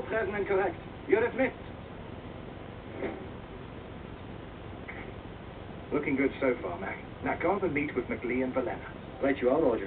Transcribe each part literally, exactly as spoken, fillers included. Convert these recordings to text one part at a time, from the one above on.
present and correct. You're dismissed. Looking good so far, Mac. Now go and meet with McLean and Valena. Right you are, Roger.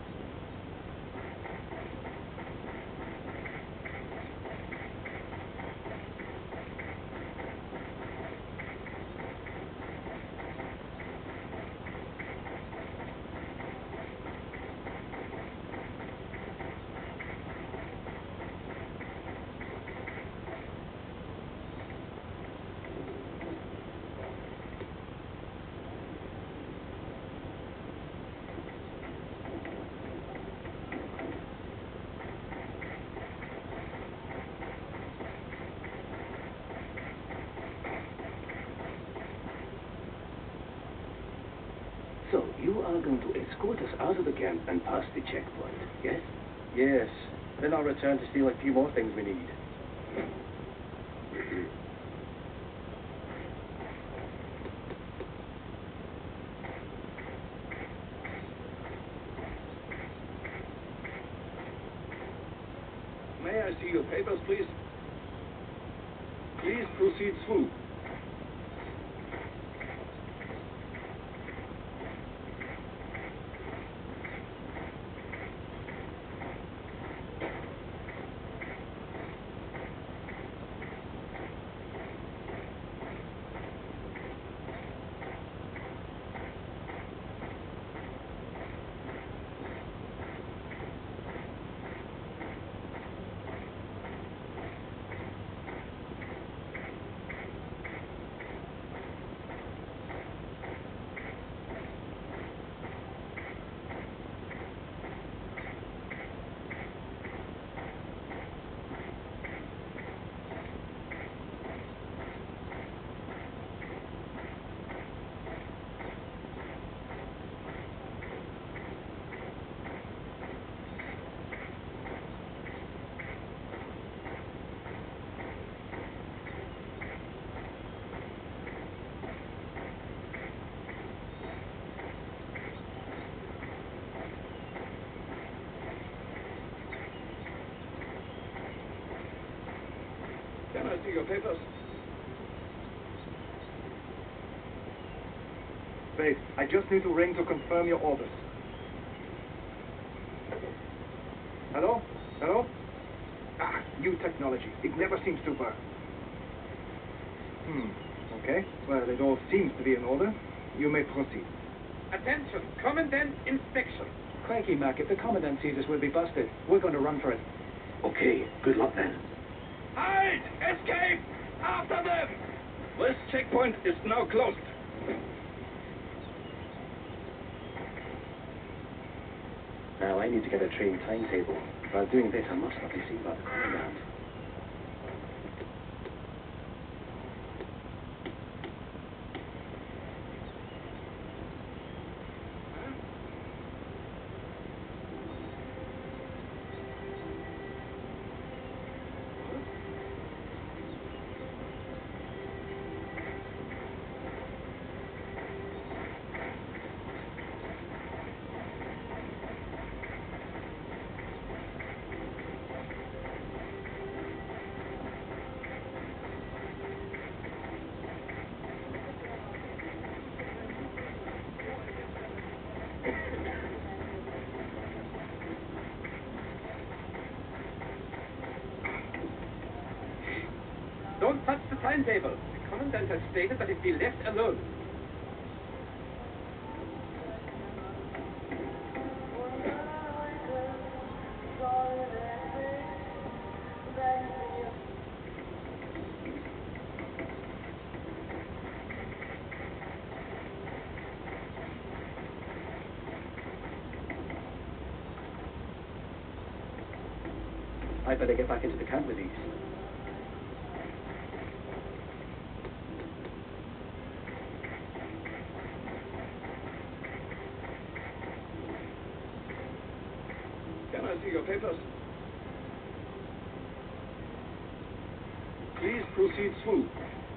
So, you are going to escort us out of the camp and pass the checkpoint, yes? Yes. Then I'll return to steal a few more things we need. May I see your papers, please? Please proceed through. Can I see your papers? Wait, I just need to ring to confirm your orders. Hello? Hello? Ah, new technology. It never seems to work. Hmm, okay. Well, it all seems to be in order. You may proceed. Attention! Commandant inspection! Cranky, Mac. If the Commandant sees us, we'll be busted. We're going to run for it. Okay, good luck then. Hide! Escape! After them! This checkpoint is now closed. Now I need to get a train timetable. While doing this, I must not be seen by the Commandant. Don't touch the timetable. The Commandant has stated that it be left alone. I'd better get back into the camp with these. Can I see your papers? Please proceed through.